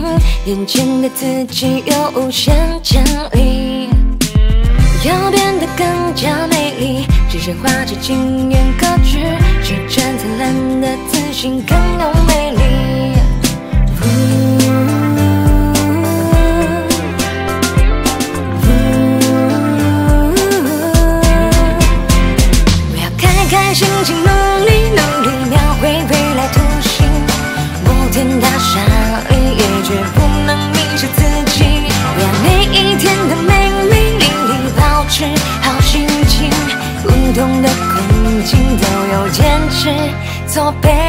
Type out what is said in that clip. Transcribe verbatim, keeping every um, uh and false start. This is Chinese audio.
眼前的自己有无限潜力，要变得更加美丽，只剩画着惊艳歌句，是真灿烂的自信更有魅力。我要开开心心努力努力，描绘未来图形，摩天大厦里也绝不能迷失自己。我要每一天的美美丽丽，保持好心情，不同的困境都有坚持做背。